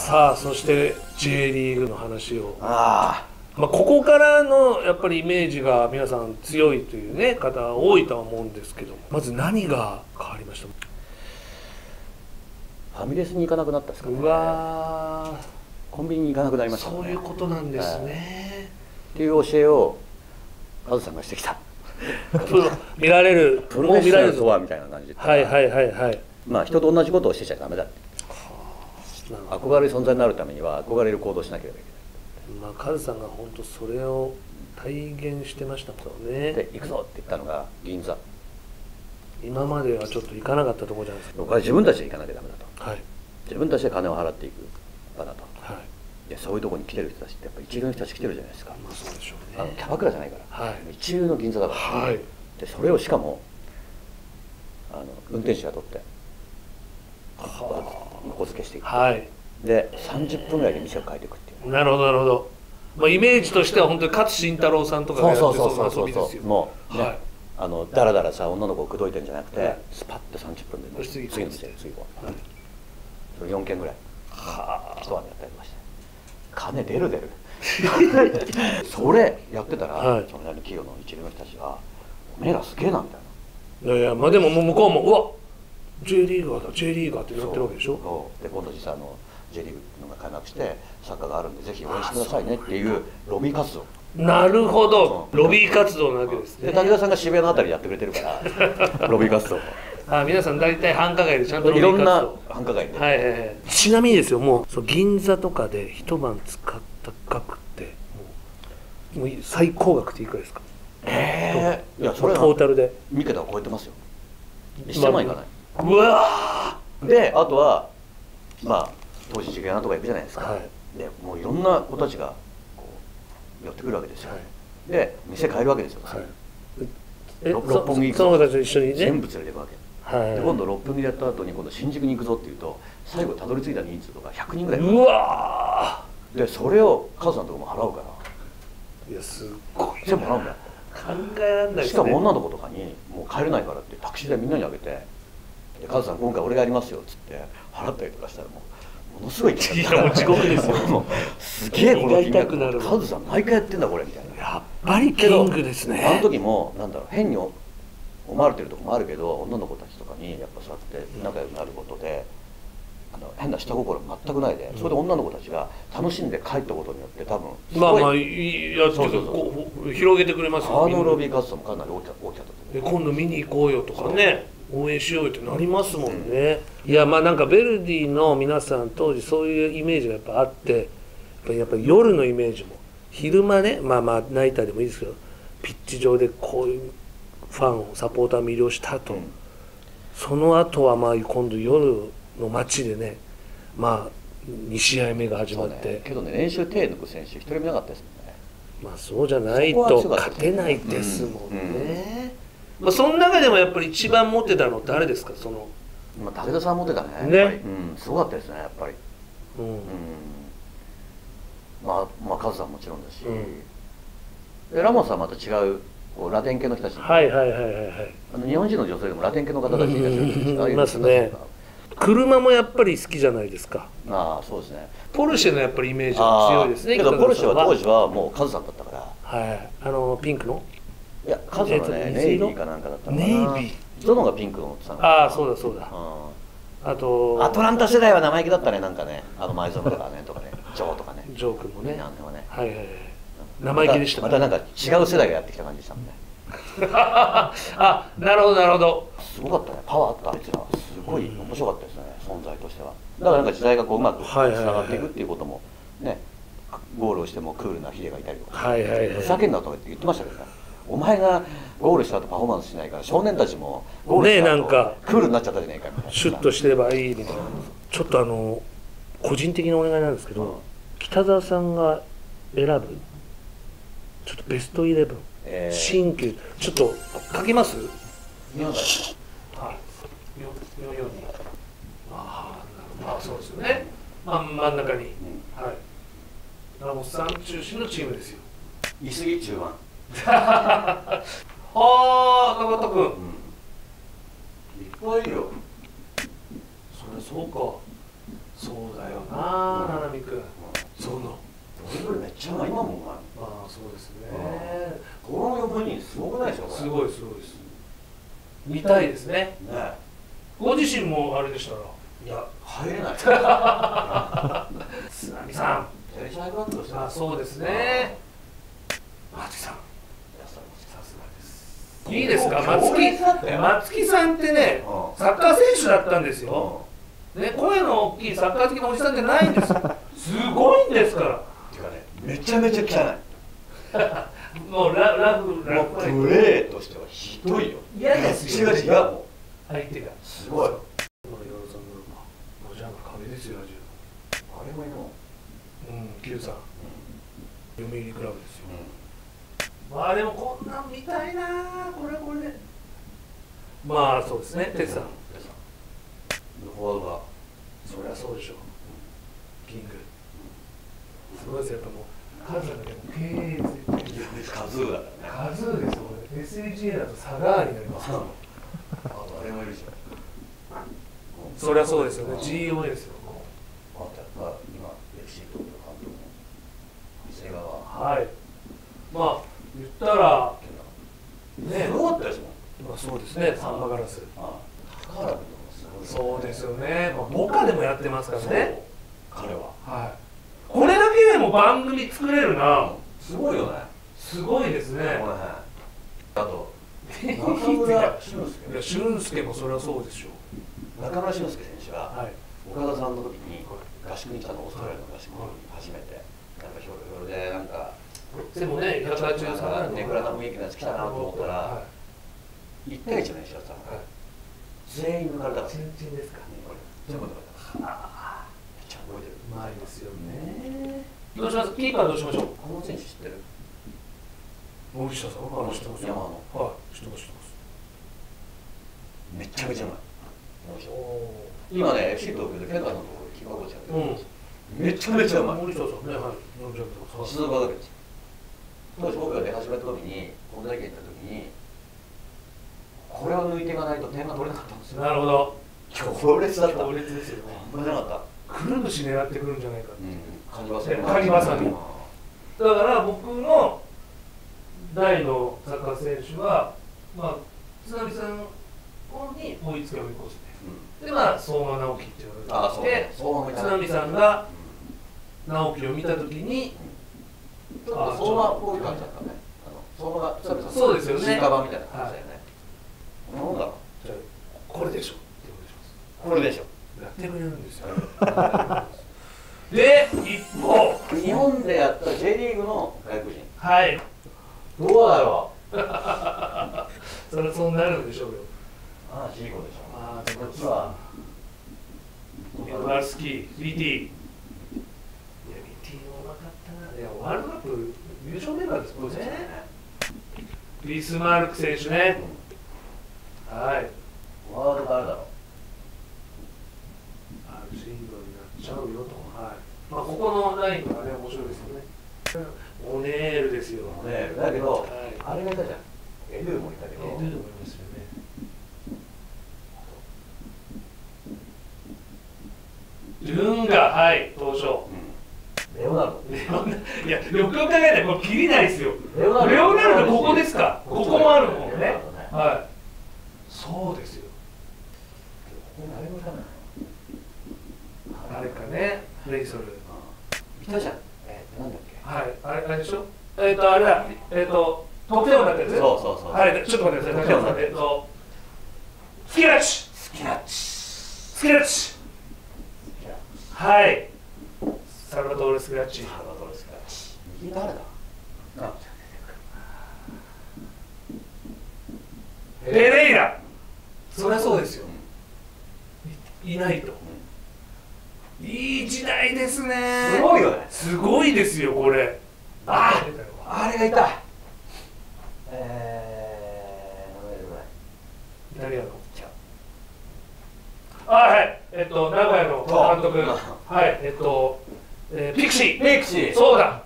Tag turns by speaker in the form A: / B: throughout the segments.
A: さあそして J リーグの話を、
B: あ
A: ここからのやっぱりイメージが皆さん強いというね方多いとは思うんですけど、まず何が変わりました？
B: ファミレスに行かなくなったですかね。
A: うわ
B: コンビニに行かなくなりましたね。
A: そういうことなんですね、
B: っていう教えをカズさんがしてきた。
A: 見られる
B: プロフェッショナルとはみたいな感じで、
A: はいはいはいはい、
B: まあ人と同じことをしてちゃダメだって、憧れる存在になるためには憧れる行動をしなければいけない。
A: カズさんが本当それを体現してましたもんね。
B: で行くぞって言ったのが銀座。
A: 今まではちょっと行かなかったところじゃないですか。
B: 僕は自分たちで行かなきゃダメだと、
A: はい、
B: 自分たちで金を払っていく場だと、
A: はい、
B: でそういうところに来てる人たちってやっぱ一流の人たち来てるじゃないですか。
A: そうでしょうね。
B: キャバクラじゃないから、
A: はい、
B: 一流の銀座だから、
A: はい、
B: でそれをしかも運転手雇って横付けしていく、
A: はい、
B: で30分ぐらいで店を変えていくっていう。
A: なるほどなるほど、イメージとしては本当に勝新太郎さんとかがやってそうな遊びですよ。
B: もうね、
A: はい、
B: だらだらさ女の子を口説いてるんじゃなくて、スパッと30分で
A: 次
B: の店次こう、それ4件ぐらい一晩でやったりまして、金出るそれやってたら、
A: はい、
B: その辺の企業の一流の人たちが「おめえらすげえな」みたい
A: な。いやいや、でも向こうも「うわ J リーガーだ J リーガー」ってなってるわけでしょ。
B: で今度実際J リーグのが開幕してサッカーがあるんでぜひ応援してくださいねっていうロビー活動。
A: なるほど、ロビー活動なわけですね。
B: で武田さんが渋谷のあたりでやってくれてるからロビー活動
A: 皆さん大体繁華街でちゃんとロビ
B: いろんな
A: ー活動、
B: 繁華街で、
A: はいはいはい、ちなみにですよ、もう銀座とかで一晩使った額ってもう最高額っていくらですか？
B: いやそれは
A: トータルで
B: 3桁を超えてますよ。1000万いかない。
A: うわ
B: であとは当時渋谷とか行くじゃないですか、
A: はい、
B: でもういろんな子たちがこう寄ってくるわけですよ、はい、で店変えるわけですよ、はい、六本木行くぞ、
A: その子たちと一緒にね
B: 全部連れていくわけ、
A: はい、
B: で今度六本木でやった後に今度新宿に行くぞっていうと最後たどり着いた人数とか100人ぐらい。
A: うわ
B: でそれをカズさんのとこも払うから、
A: いやすっごい
B: 全部払うんだよ。
A: 考えられないですね。
B: しかも女の子とかにもう帰れないからってタクシー代みんなにあげて「カズさん今回俺がやりますよ」っつって払ったりとかしたらものすごい
A: いやもう地獄ですよ
B: もうすげえこの金額、
A: なる
B: カズさん毎回やってんだこれみたいな。
A: やっぱりキングですね。
B: あの時もなんだろう変に思われてるとこもあるけど女の子たちとかにやっぱそうやって仲良くなることで変な下心全くないで、それで女の子たちが楽しんで帰ったことによって多分
A: 広げてくれますよ。
B: ロビー活動もかなり大きかったと思う。
A: 今度見に行こうよとかね、応援しようよってなりますもんね、いやなんかヴェルディの皆さん当時そういうイメージがやっぱあって、やっぱり夜のイメージも昼間ねナイターでもいいですけどピッチ上でこういうファンをサポーター魅了した後、その後は今度夜の街でね2試合目が始まって、
B: けどね練習手抜く選手一人もいなかったですもんね。
A: そうじゃないと勝てないですもんね。その中でもやっぱり一番モテたのって誰ですか？
B: 武田さんモテたね。やっぱりすごかったですねやっぱり。カズさんもちろんだし、ラモスはまた違うラテン系の人たち、日本人の女性でもラテン系の方たちいらっしゃるじゃないですか。
A: いますね。車もやっぱり好きじゃないですか。
B: そうですね。
A: ポルシェのやっぱりイメージが強いですね。
B: けどポルシェは当時はもうカズさんだったから。
A: ピンクの？
B: いやカズはねネイビーかなんかだったのかな。
A: ネイビー。
B: ゾノがピンクの乗ってたの。
A: そうだ。あと
B: アトランタ世代は生意気だったねなんかね前園とかねとかねジョーとかね。
A: ジョー君もね。
B: はい
A: 生意気でした。
B: またなんか違う世代がやってきた感じでしたもんね。
A: なるほどなるほど。
B: すごかったね。パワーあったあいつらすごい面白かったですね存在としては。だからなんか時代がうまくつながっていくっていうこともね、ゴールをしてもクールなヒデがいたりとか、ふざけんなとか言ってましたけどね。お前がゴールした後パフォーマンスしないから少年たちもゴールした後クールになっちゃったじゃないかみたいな。
A: シュッとしてればいいみたいな。ちょっと個人的なお願いなんですけど、北澤さんが選ぶちょっとベストイレブン、新旧ちょっと書きます？そうですよね。真ん中に、ラモスさん中心のチームですよ。
B: いすぎ中盤。
A: 中田君。
B: いっぱいいるよ。
A: そうか。 そうだよな、七海君。その
B: ドリブルめっちゃうまい、今もうまい。
A: まあそうですね。
B: この4人すごくないですか、これ。
A: すごいすごいです。見たいですね。
B: ね。
A: ご自身もあれでしたら。
B: いや、入れない。
A: 津波さん。
B: テレシャイバックとしては。
A: あ、そうですね。松木さん。
B: さすがです。
A: いいですか、松木さんってね、サッカー選手だったんですよ。ね、声の大きいサッカー好きなおじさんじゃないんですよ。すごいんですから。
B: てかね、めちゃめちゃ汚
A: い。もうラフ
B: プレーとしてはひどいよ。
A: 嫌ですよ。
B: 違うもう。
A: 相手が。
B: すごい。
A: じゃあ壁ですよ、
B: あれもいいの。
A: Q さん。読売クラブですよ。まあでもこんなん見たいな、これで。まあそうですね、哲さん。
B: フォワードが。
A: そりゃそうでしょう。キング。すごいですよ、やっぱもう数だけでも経営
B: 数だからね。
A: 数ですよ、SAGA だと差がになりますから。
B: あれもいるでしょ。
A: そりゃそうですよね、GOA ですよ。
B: 今 FC 東京監督の長谷川。
A: はい。まあ言ったら
B: ね、すごかったですもん。
A: まあそうですね、サンバガラス。
B: 高原君もすごい。
A: そうですよね。まあボカでもやってますからね。
B: 彼は。
A: はい。これだけでも番組作れるな。
B: すごいよね。
A: すごいですね。
B: あと中村俊輔。
A: いや、俊輔もそれはそうでしょ
B: う。中村俊輔選手が岡田さんの時に合宿に来たの、オーストラリアの合宿に初めて。なんかひょろひょろでなんか。
A: でもね、183
B: ネクラな雰囲気のやつ来たなと思ったら、1対1の練習だったの。全員抜かれたから。
A: 全然ですか。
B: 全部抜かれた。めっちゃ覚えてる。
A: うまいですよね。どうします？キーパーどうしましょう？
B: この選手知ってる？
A: 森下さん？知ってますよ。
B: 山野。
A: はい、知ってます。
B: めちゃめちゃうまい。今ね、FC 東京でケンタさんのところでキーパーコーチやってる。めちゃめちゃうまい。
A: 森下さんね、はい。
B: 静岡だけです。当時僕が出始めた時に、こんだけ行った時に、これを抜いていかないと点が取れなかったんですよ。
A: なるほど。
B: 強烈だった。
A: 強烈ですよね。
B: 半端じゃなかった。
A: くるぶし狙ってくるんじゃないかって。
B: カニバサミ。
A: だから僕の大のサッカー選手は、まあ津波さんに追いつけ追い越して、でまあ相馬直樹っていうのが来て、津波さんが直樹を見たときに、
B: 相馬っぽい感じだったね。相馬が
A: そうですよね。
B: 進化版みたいな感じだよね。なんだろう。
A: じゃあこれでしょ。
B: これでしょ。
A: やってくれるんですよ。で、一方
B: 日本でやった J リーグの外国人。
A: はい。
B: どうだろう。
A: それはそうなるんでしょうよ。
B: ああ、ジーコでしょ。
A: ああ、
B: こっちは
A: ワールスキー、BT。いや、BT もうまかったな。いや、ワールドカップ優勝メンバーですもんね。ビスマルク選手ね。はい。
B: ワールド誰だろう。
A: シングルになっちゃうよと。はい。まあ、ここのラインがね、面白いですよね。オネールですよ。
B: オネールだけど、あれがいたじゃん。エドゥもいたけど。
A: エドゥもいますよね。ルンガ、はい、登場。
B: レオナルド。
A: いや、よくよく考えたら、これ、切りないですよ。レオナルド、ここですか。ここもあるもんね。はい。そうですよ。あれかね、レイソル。
B: いたじゃん。なんだっけ。
A: はい、あれでしょ。あれだ。得点王だったやつ。
B: そう。
A: はい、ちょっと待ってください。スキラッチ。スキラッチ。はい。サルバトーレ・スキラッチ。
B: 右誰だ。
A: ペレイラ。そりゃそうですよ。いないと。いい時代ですね。
B: すごいよね。
A: すごいですよ、これ。
B: あれがいた。
A: イタリアの。はい。名古屋の監督。はい。ピクシー。そうだ。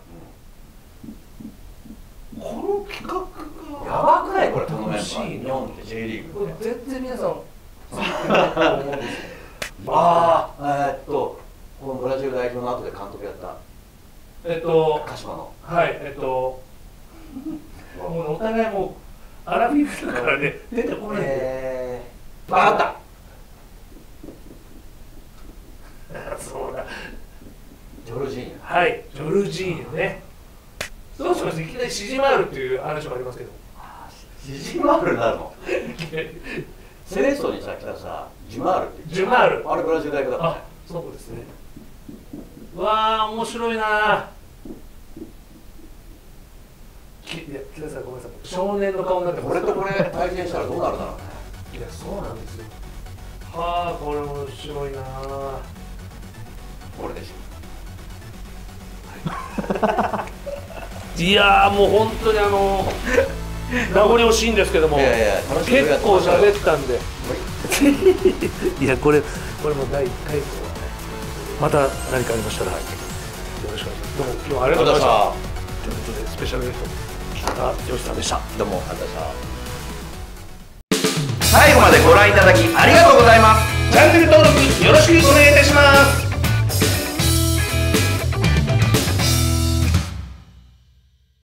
A: この企画が。
B: やばくないこれ、このメンバー。日本で J リーグ。
A: 全然皆さん。
B: 監督やった鹿島の。
A: はい、もうお互いもうアラフィフだからね出てこないんで。
B: 分かった。
A: そうだ。
B: ジョルジーニョ。
A: はい、ジョルジーニョね。どうします？いきなりシジマールっていう話もありますけど。
B: シジマールになるの？セレッソにさ来たさ、ジュマールって言って。
A: ジュマール。
B: あれブラジル大学だからね。
A: そうですね。わあ面白いな。いや、木田さんごめんなさい。少年の顔になってます。
B: これとこれ対戦したらどうなるだろうね。
A: いや、そうなんですよ。はあ、これ面白いな。
B: これでしょ。
A: いやーもう本当に名残惜しいんですけども、結構喋ったんでいやこれも第1回ですよね。また何かありましたら、よろしくお願いします。どうも今日はありがとうございました。ということでスペシャルゲスト北田剛さんでした。
B: どうもありがとうございました。
C: 最後までご覧いただきありがとうございます。
A: チャンネル登録よろしくお願いいたします。